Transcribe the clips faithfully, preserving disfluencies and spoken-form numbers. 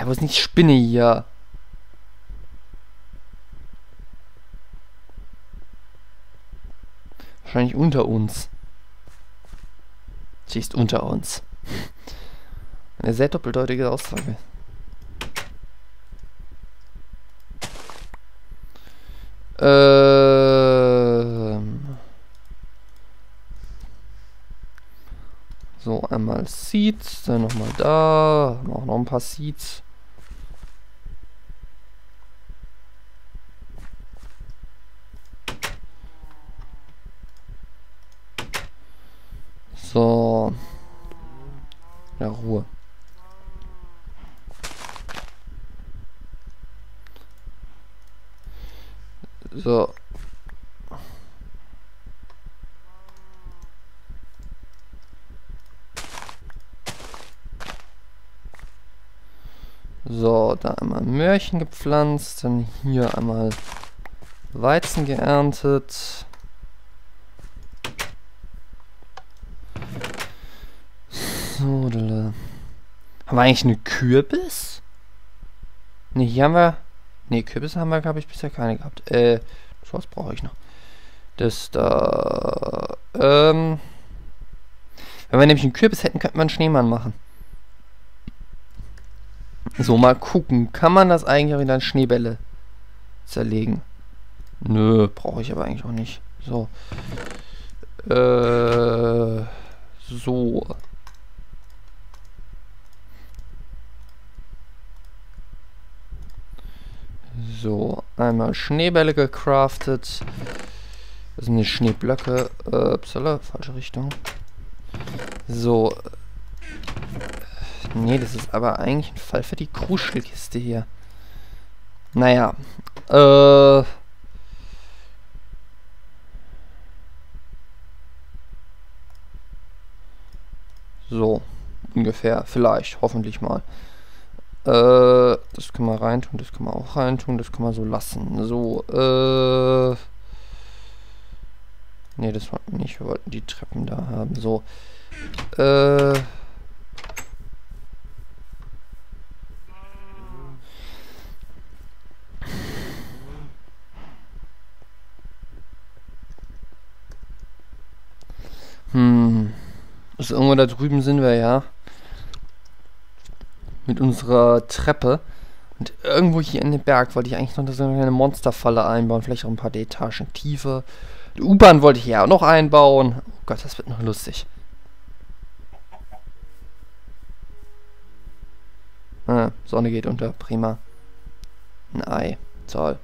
Alter, wo ist nicht die Spinne hier? Wahrscheinlich unter uns. Sie ist unter uns. Eine sehr doppeldeutige Aussage. Ähm... So, einmal Seeds, dann nochmal da, haben wir auch noch ein paar Seeds. So. Ja, Ruhe. So. So, da einmal Möhrchen gepflanzt, dann hier einmal Weizen geerntet. So, da. Haben wir eigentlich eine Kürbis? Ne, hier haben wir... Ne, Kürbisse haben wir, glaube ich, bisher keine gehabt. Äh, was brauche ich noch? Das da... Ähm... Wenn wir nämlich einen Kürbis hätten, könnten wir einen Schneemann machen. So, mal gucken. Kann man das eigentlich auch in dann Schneebälle zerlegen? Nö, brauche ich aber eigentlich auch nicht. So. Äh... So. So, einmal Schneebälle gecraftet. Das sind die Schneeblöcke. Äh, upsala, falsche Richtung. So. Nee, das ist aber eigentlich ein Fall für die Kruschelkiste hier. Naja. Äh. So. Ungefähr. Vielleicht. Hoffentlich mal. Äh, das können wir reintun, das können wir auch reintun, das können wir so lassen. So, äh... Ne, das wollten wir nicht, wir wollten die Treppen da haben. So, äh... Hm... Also irgendwo da drüben sind wir, ja. Mit unserer Treppe. Und irgendwo hier in den Berg wollte ich eigentlich noch so eine Monsterfalle einbauen. Vielleicht auch ein paar Etagen tiefer. Die U-Bahn wollte ich ja auch noch einbauen. Oh Gott, das wird noch lustig. Ah, Sonne geht unter. Prima. Ein Ei. Toll.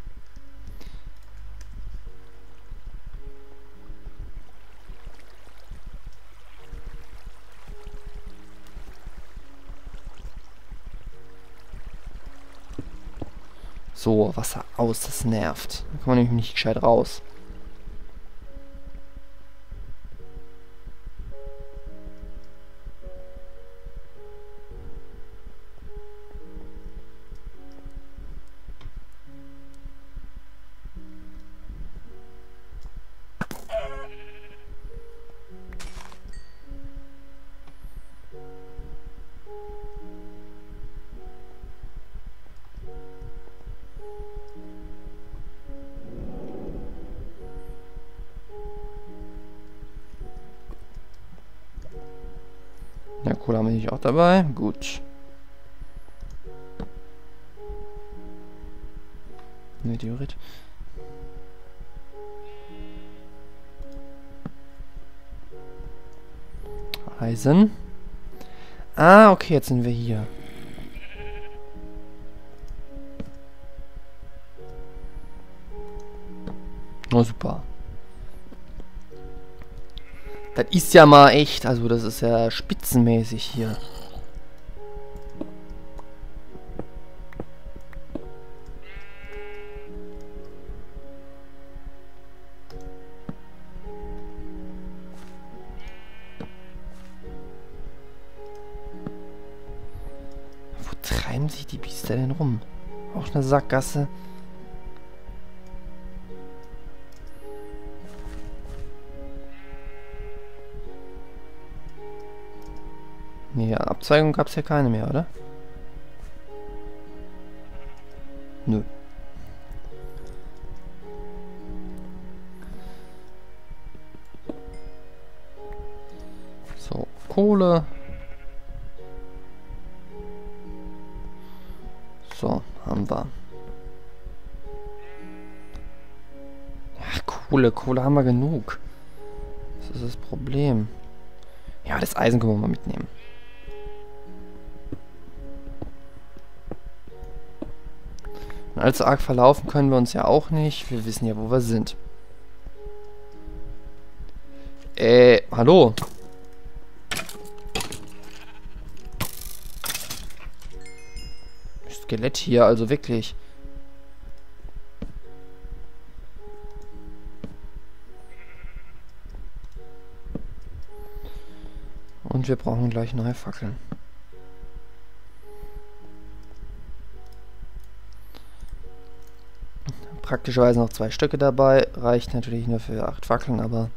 So, Wasser aus, das nervt. Da kann man nämlich nicht gescheit raus. Ja, Cola bin ich auch dabei. Gut. Meteorit. Eisen. Ah, okay, jetzt sind wir hier. Oh, super. Das ist ja mal echt, also das ist ja spitzenmäßig hier. Wo treiben sich die Biester denn rum? Auch eine Sackgasse. Nee, Abzweigung gab es ja keine mehr, oder? Nö. So, Kohle. So, haben wir. Ach, Kohle, Kohle haben wir genug. Das ist das Problem. Ja, das Eisen können wir mal mitnehmen. Und allzu arg verlaufen können wir uns ja auch nicht. Wir wissen ja, wo wir sind. Äh, hallo? Skelett hier, also wirklich. Und wir brauchen gleich neue Fackeln. Praktischerweise noch zwei Stücke dabei. Reicht natürlich nur für acht Fackeln, aber...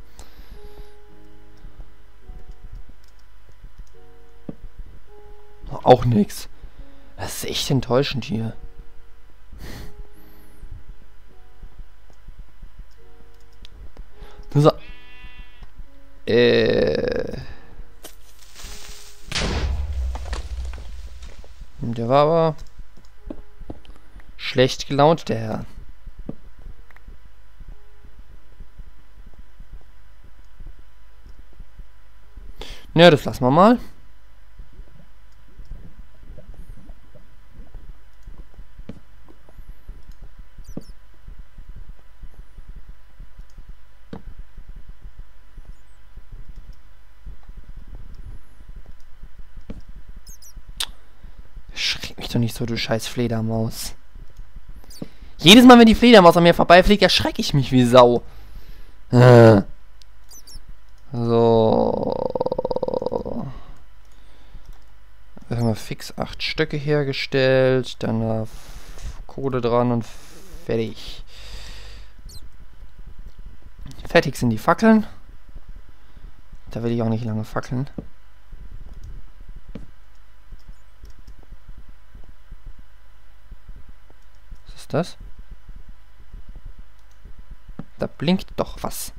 auch nichts. Das ist echt enttäuschend hier. So. Äh. Der war aber schlecht gelaunt, der Herr. Ja, das lassen wir mal. Schreck mich doch nicht so, du scheiß Fledermaus. Jedes Mal, wenn die Fledermaus an mir vorbeifliegt, erschrecke ich mich wie Sau. Äh. So. Wir haben fix acht Stöcke hergestellt. Dann war Kohle dran und fertig. Fertig sind die Fackeln. Da will ich auch nicht lange fackeln. Was ist das? Da blinkt doch was.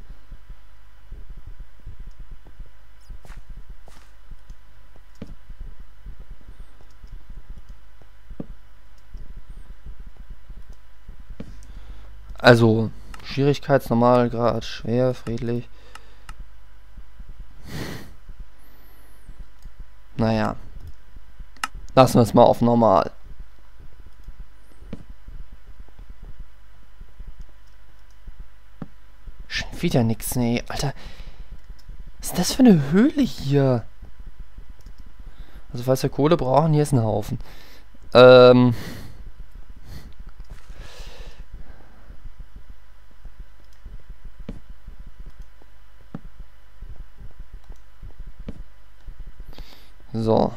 Also, Schwierigkeitsnormal, Grad, schwer, friedlich. Naja. Lassen wir es mal auf normal. Schon wieder nix, nee. Alter. Was ist das für eine Höhle hier? Also, falls wir Kohle brauchen, hier ist ein Haufen. Ähm... So.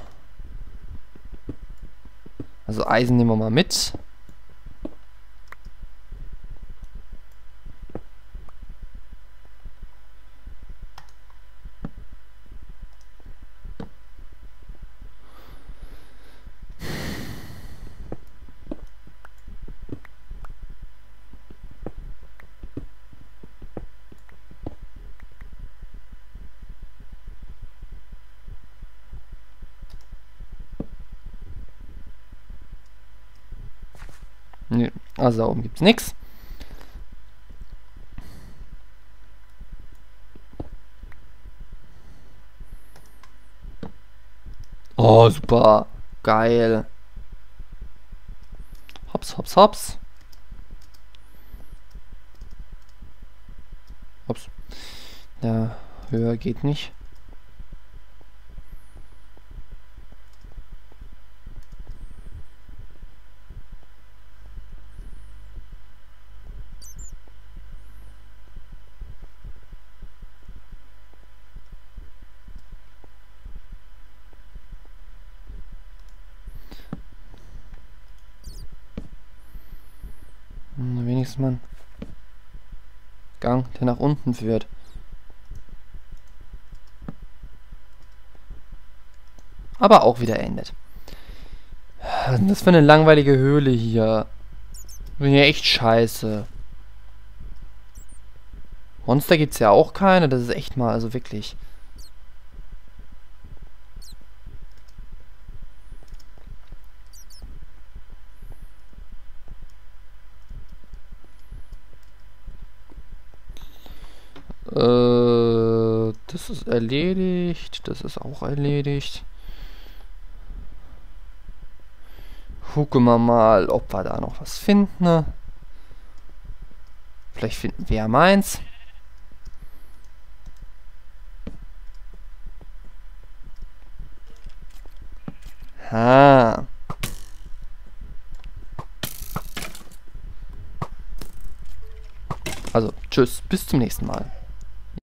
Also Eisen nehmen wir mal mit. Nee, also da oben gibt's nichts. Oh, super. Geil. Hops, hops, hops. Hops. Ja, höher geht nicht. Wenigstens mal ein Gang, der nach unten führt. Aber auch wieder endet. Was ist denn das für eine langweilige Höhle hier? Bin ja echt scheiße. Monster gibt's ja auch keine. Das ist echt mal, also wirklich. Äh, das ist erledigt. Das ist auch erledigt. Gucken wir mal, ob wir da noch was finden. Ne? Vielleicht finden wir ja meins. Ha. Also, tschüss, bis zum nächsten Mal.